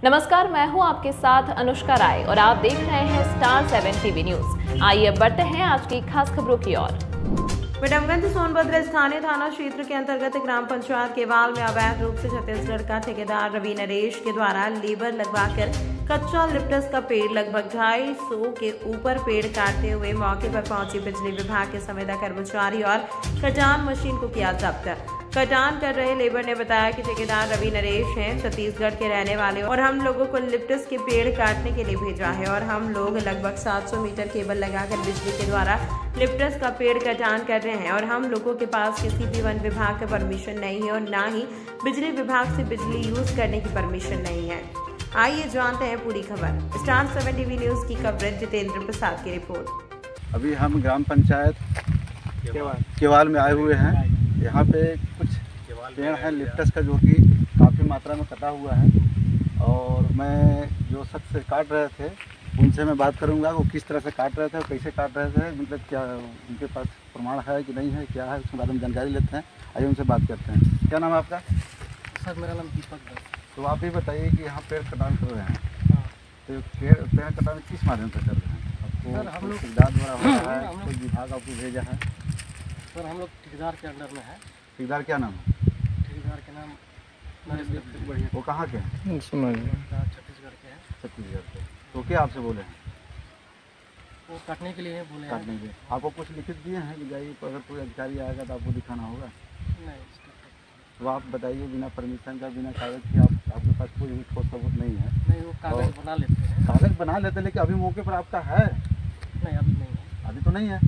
नमस्कार, मैं हूं आपके साथ अनुष्का राय और आप देख रहे हैं स्टार 7 टीवी न्यूज। आइए अब बढ़ते हैं आज की खास खबरों की ओर। विडम्बगंज सोनभद्र स्थानीय थाना क्षेत्र के अंतर्गत ग्राम पंचायत केवाल में अवैध रूप से छत्तीसगढ़ का ठेकेदार रवि नरेश के द्वारा लेबर लगवाकर कच्चा लिप्टस का पेड़ लगभग 250 के ऊपर पेड़ काटते हुए मौके पर पहुंची बिजली विभाग के संविदा कर्मचारी और कटान मशीन को किया जब्त। कटान कर रहे लेबर ने बताया कि ठेकेदार रवि नरेश हैं, छत्तीसगढ़ के रहने वाले और हम लोगों को लिप्टस के पेड़ काटने के लिए भेजा है और हम लोग लगभग 700 मीटर केबल लगाकर बिजली के द्वारा लिप्टस का पेड़ कटान कर रहे हैं और हम लोगों के पास किसी भी वन विभाग का परमिशन नहीं है और ना ही बिजली विभाग से बिजली यूज करने की परमिशन नहीं है। आइए जानते हैं पूरी खबर। स्टार 7 टीवी न्यूज की कवरेज जितेंद्र प्रसाद की रिपोर्ट। अभी हम ग्राम पंचायत केवाल में आए हुए हैं। यहाँ पे कुछ पेड़ है लिप्टस का जो कि काफ़ी मात्रा में कटा हुआ है और मैं जो शख्स काट रहे थे उनसे मैं बात करूँगा वो किस तरह से काट रहे थे और कैसे काट रहे थे, मतलब क्या उनके पास प्रमाण है कि नहीं है, क्या है, उसके बारे में जानकारी लेते हैं। आइए उनसे बात करते हैं। क्या नाम है आपका? सर मेरा नाम दीपक है। तो आप ही बताइए कि यहाँ पेड़ कटान कर रहे हैं। हाँ। तो पेड़ कटान किस माध्यम से कर रहे हैं? आपको सर हम लोग ठेकेदार द्वारा हो रहा है, कोई विभाग आपको भेजा है? सर हम लोग ठेकेदार के अंडर में है। ठेकेदार क्या नाम है? ठेकेदार के नाम बढ़िया। वो कहाँ के हैं? छत्तीसगढ़ के हैं। छत्तीसगढ़ के। तो क्या आपसे बोले हैं? वो काटने के लिए बोले काटने के। आपको कुछ लिखित दिए हैं कि जाइए अगर कोई अधिकारी आएगा तो आपको दिखाना होगा? नहीं। तो आप बताइए बिना परमिशन का, बिना कागज़ के आपके पास कोई भी ठोस सबूत नहीं है? नहीं, वो कागज़ बना लेते हैं। कागज़ बना लेते हैं लेकिन अभी मौके पर आपका है? नहीं, अभी नहीं है। अभी तो नहीं है।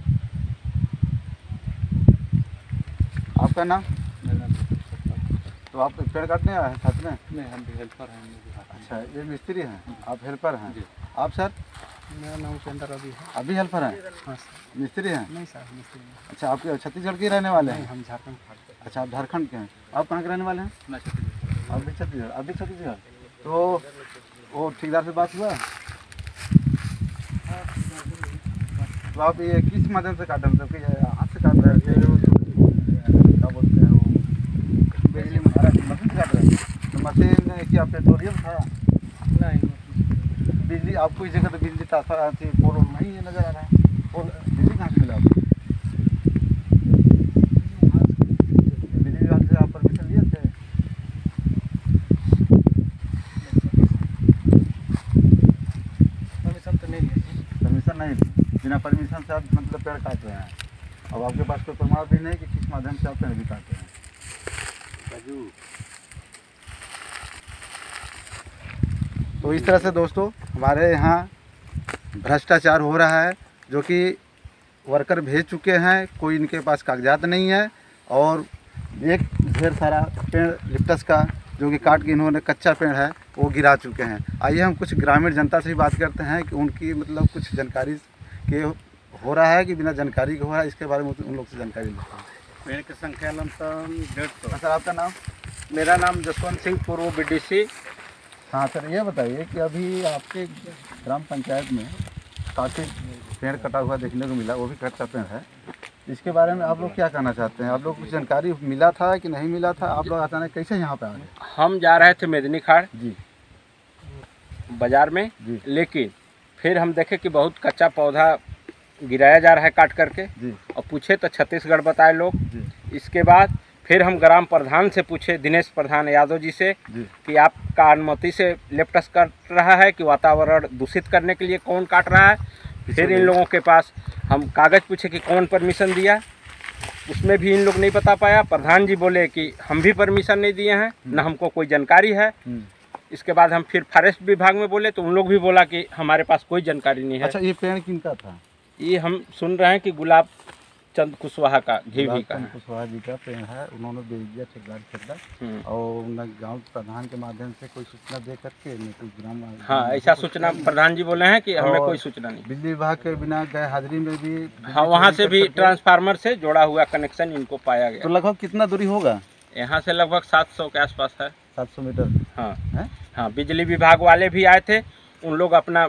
आपका नाम? तो आप पेड़ काटने आए हैं साथ में? नहीं, हम भी हेल्पर हैं। अच्छा, ये मिस्त्री हैं, आप हेल्पर हैं। आप सर? मेरा नाम सुंदर रवि है। अभी हेल्पर हैं? हाँ सर। मिस्त्री हैं? नहीं सर, मिस्त्री नहीं। अच्छा, आप छत्तीसगढ़ के रहने वाले हैं? हम झारखंड। अच्छा, आप झारखंड के हैं। आप कहाँ के रहने वाले हैं? मैं छत्तीसगढ़। आप भी छत्तीसगढ़? अभी छत्तीसगढ़। तो वो ठेकेदार से बात हुआ? तो आप ये किस माध्यम से काट रहे थे? हाथ से काट रहे थे? क्या बोलते हैं वो बिजली मशीन से काट रहे थे? तो मशीन क्या पेट्रोलियम था? नहीं। बिजली आपको इस जगह तो बिजली ट्रांसफर थी, पोल नहीं है, नज़र आ रहा है। पोल बिजली कहाँ से मिला आपको? बिजली विभाग से आप परमिशन लिए थे? परमिशन तो नहीं ली। परमिशन नहीं ली, बिना परमिशन से आप मतलब पेड़ काट रहे हैं। अब आपके पास कोई प्रमाण भी नहीं कि किस माध्यम से आप पेड़ भी काट रहे हैं। तो इस तरह से दोस्तों हमारे यहाँ भ्रष्टाचार हो रहा है, जो कि वर्कर भेज चुके हैं, कोई इनके पास कागजात नहीं है और एक ढेर सारा पेड़ लिप्टस का जो कि काट के इन्होंने कच्चा पेड़ है वो गिरा चुके हैं। आइए हम कुछ ग्रामीण जनता से भी बात करते हैं कि उनकी मतलब कुछ जानकारी के हो रहा है कि बिना जानकारी के हो रहा है, इसके बारे में उन लोग से जानकारी लेते हैं। पेड़ की संख्या लमसम 150। सर आपका नाम? मेरा नाम जसवंत सिंह, पूर्व BDC। हाँ सर, ये बताइए कि अभी आपके ग्राम पंचायत में काफ़ी पेड़ कटा हुआ देखने को मिला, वो भी कच्चा पेड़ है, इसके बारे में आप लोग क्या कहना चाहते हैं? आप लोग कुछ जानकारी मिला था कि नहीं मिला था? आप लोग अचानक कैसे यहाँ पे आ गए? हम जा रहे थे मेदनी खाड़ जी बाजार में जी, लेकिन फिर हम देखे कि बहुत कच्चा पौधा गिराया जा रहा है काट करके जी और पूछे तो छत्तीसगढ़ बताए लोग जी इसके बाद फिर हम ग्राम प्रधान से पूछे, दिनेश प्रधान यादव जी से, जी कि आपका अनुमति से लिप्टस काट रहा है कि वातावरण दूषित करने के लिए कौन काट रहा है। फिर इन लोगों के पास हम कागज़ पूछे कि कौन परमिशन दिया, उसमें भी इन लोग नहीं बता पाया। प्रधान जी बोले कि हम भी परमिशन नहीं दिए हैं, न हमको कोई जानकारी है। इसके बाद हम फिर फॉरेस्ट विभाग में बोले तो उन लोग भी बोला कि हमारे पास कोई जानकारी नहीं है। अच्छा, ये पेड़ किनका था? ये हम सुन रहे हैं कि गुलाब चंद कुशवाहा का, घीवी का है। कुशवाहा जी का पेड़ है, उन्होंने बेच दिया ठेकेदार और न गाँव प्रधान के माध्यम से कोई सूचना दे करके न कोई ग्राम। हाँ, ऐसा सूचना प्रधान जी बोले हैं कि हमें कोई सूचना नहीं। बिजली विभाग के बिना गए हाजिरी में भी हाँ, वहाँ से भी ट्रांसफार्मर से जोड़ा हुआ कनेक्शन इनको पाया गया। तो लगभग कितना दूरी होगा? यहाँ से लगभग 700 के आसपास है। 700 मीटर। हाँ है? हाँ, बिजली विभाग वाले भी आए थे, उन लोग अपना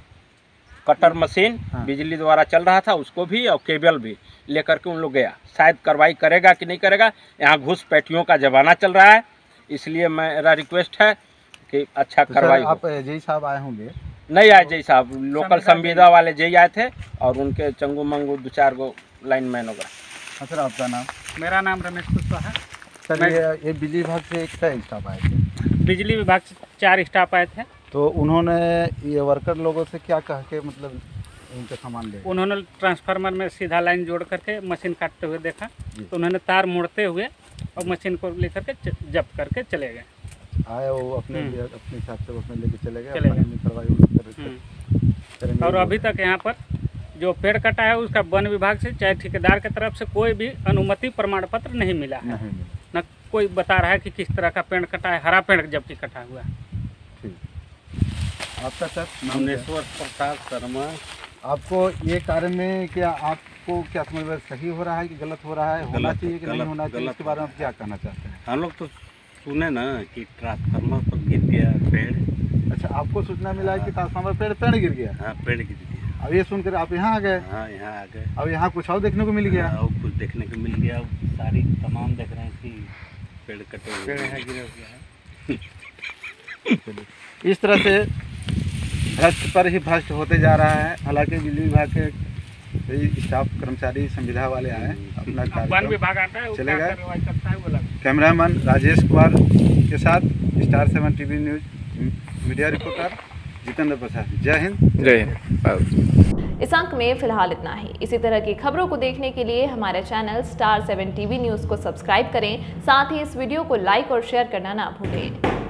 कटर मशीन बिजली द्वारा चल रहा था उसको भी और केबल भी लेकर के उन लोग गया। शायद कार्रवाई करेगा कि नहीं करेगा, यहाँ घूस पैठियों का ज़माना चल रहा है, इसलिए मेरा रिक्वेस्ट है कि अच्छा तो कार्रवाई सर, हो। आप जय साहब आए होंगे? नहीं आए जय साहब, लोकल संविदा वाले जय आए थे और उनके चंगू मंगू 2-4 गो लाइनमैन वगैरह। हाँ सर, आपका नाम? मेरा नाम रमेश कुशवाहा। सर, ये बिजली विभाग से कितने स्टाफ आए थे? बिजली विभाग से 4 स्टाफ आए थे। तो उन्होंने ये वर्कर लोगों से क्या कह के मतलब उनका सामान ले? उन्होंने ट्रांसफार्मर में सीधा लाइन जोड़ करके मशीन काटते हुए देखा, तो उन्होंने तार मोड़ते हुए और मशीन को लेकर के जब्त करके चले गए। आए वो अपने हिसाब से अपने लेके चले गए, चले गए। अपनी कार्रवाई करेंगे। और अभी तक यहाँ पर जो पेड़ कटा है उसका वन विभाग से चाहे ठेकेदार की तरफ से कोई भी अनुमति प्रमाण पत्र नहीं मिला है। नहीं मिला। न कोई बता रहा है कि किस तरह का पेड़ कटा है, हरा पेड़ जबकि कटा हुआ है। ठीक। आपका सर? भुवनेश्वर प्रसाद शर्मा। आपको ये कार्य में क्या आपको क्या समझ में सही हो रहा है कि गलत हो रहा है? होना चाहिए कि नहीं होना चाहिए, इसके बारे में आप क्या कहना चाहते हैं? हम लोग तो सुने ना कि ट्रांसफार्मर पर गिर गया पेड़। अच्छा, आपको सूचना मिला है कि ट्रांसफार्मर पेड़ गिर गया? हाँ, पेड़ गिर गया। अब ये सुनकर आप यहाँ आ गए? हाँ, यहाँ आ गए। अब यहाँ कुछ और देखने को मिल गया? और कुछ देखने को मिल गया, सारी तमाम देख रहे हैं कि पेड़ कटे हुए हैं, गिरा हुआ है। इस तरह से भ्रष्ट पर ही भ्रष्ट होते जा रहा है। हालांकि बिजली विभाग के कई स्टाफ कर्मचारी संविदा वाले आए, अपना वन कार्यक्रम विभाग आता है, वो चले क्या गए। कार्रवाई करता है वो अलग। कैमरामैन राजेश कुमार के साथ star 7 TV news media reporter Jitendra Prasad. जय हिंद। जय हिंद। इस अंक में फिलहाल इतना ही। इसी तरह की खबरों को देखने के लिए हमारे चैनल स्टार 7 टीवी न्यूज़ को सब्सक्राइब करें। साथ ही इस वीडियो को लाइक और शेयर करना ना भूलें।